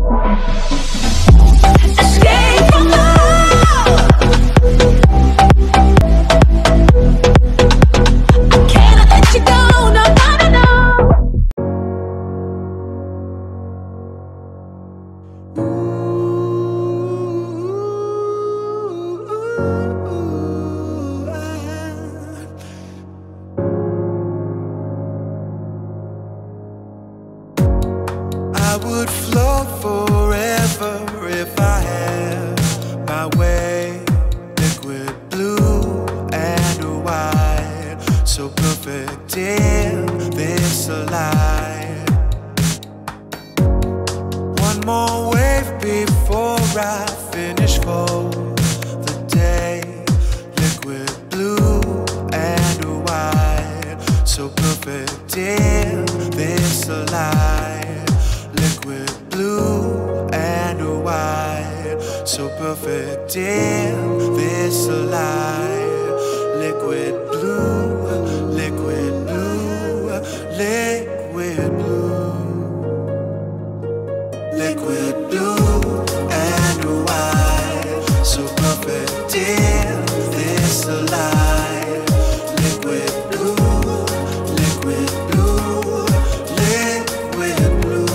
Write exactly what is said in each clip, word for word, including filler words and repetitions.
Escape from love. I cannot let you go, no, no, no, no. I would flow forever if I had my way. Liquid blue and white, so perfect in this light. One more wave before I finish for the day. Liquid blue and white, so perfect in this light. Liquid blue and white, so perfect in this light. Liquid blue, liquid blue, liquid blue. Liquid blue and white, so perfect in this light. Liquid blue, liquid blue, liquid blue.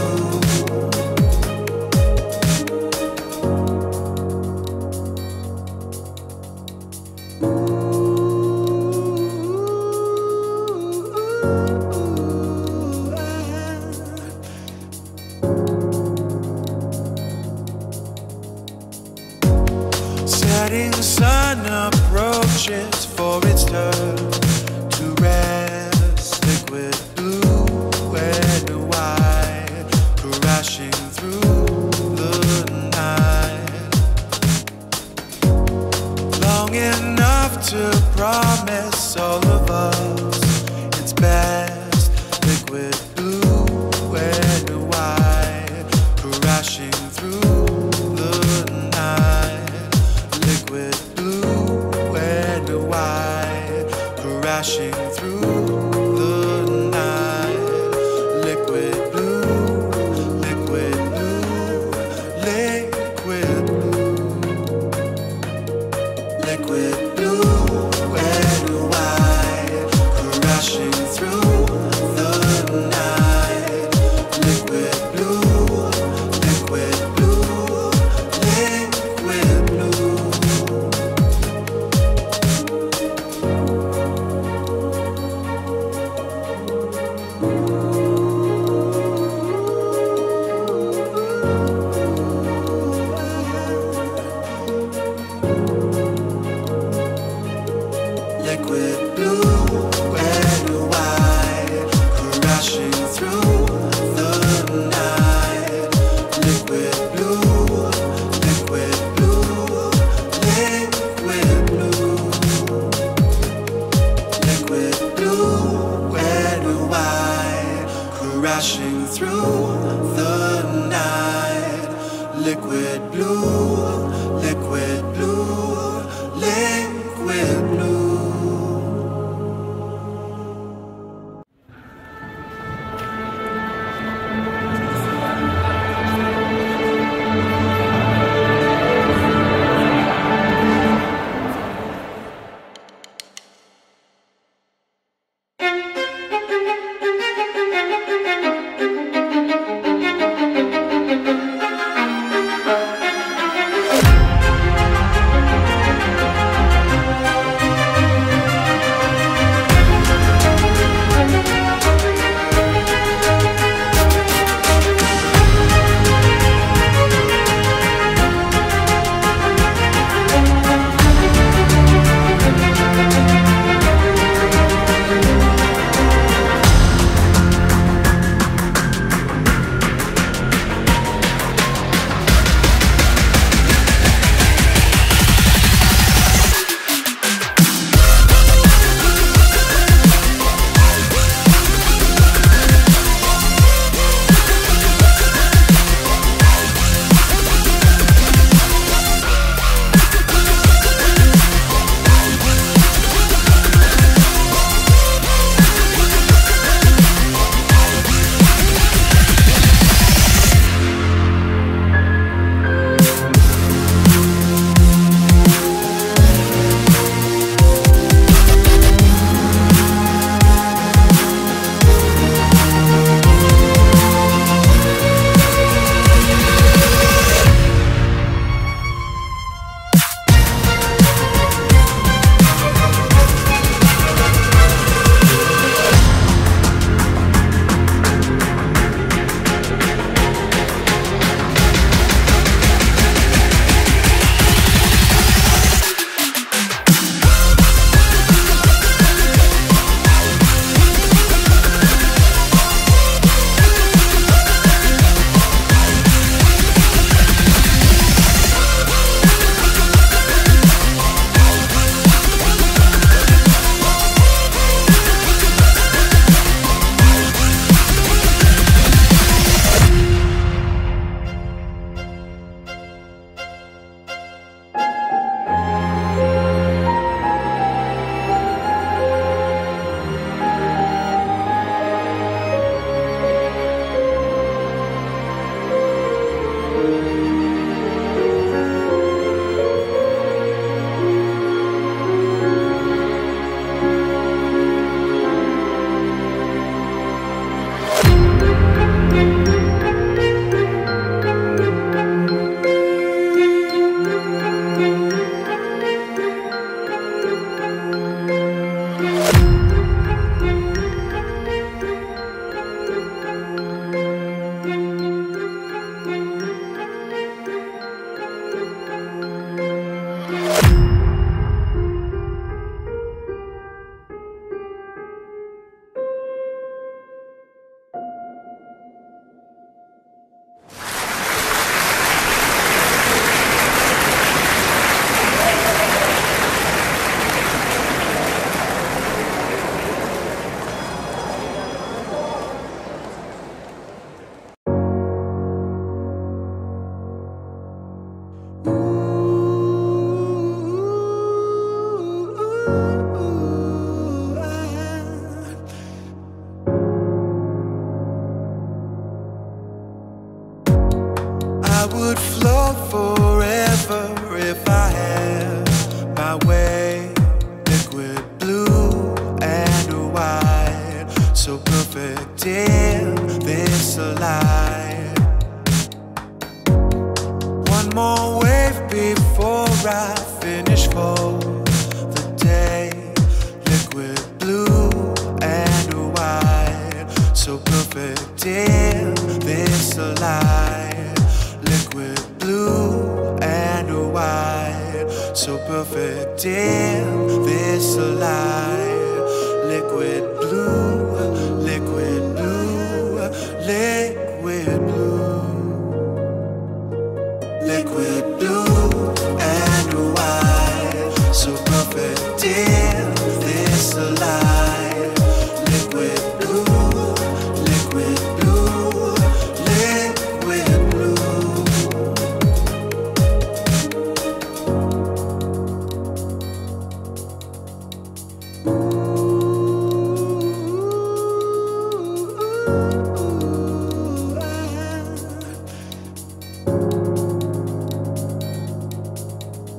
Setting sun approaches for its turn to rest. Liquid blue and white, crashing through the night. Long enough to promise all of us its best. Liquid blue and white, crashing through the night. Liquid blue and white, crashing through the night. Liquid blue, liquid blue, liquid blue. Liquid blue and white, crashing through the night. Liquid blue, liquid blue, liquid blue. Liquid blue and white, crashing through the night. Liquid blue, liquid blue, liquid blue. Liquid blue and white, crashing through the night. Liquid blue, liquid blue, liquid blue. I would float forever if I had my way. Liquid blue and white, so perfect in this light. One more wave before I finish for the day. Liquid blue and white, so perfect in this light. Liquid blue and white, so perfect in this light. Liquid blue, liquid blue, liquid blue. Liquid blue and white, so perfect in this light. Liquid blue, liquid blue, liquid blue.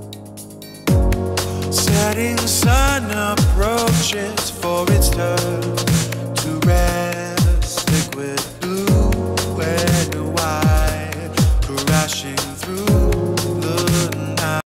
Setting sun approaches for its turn.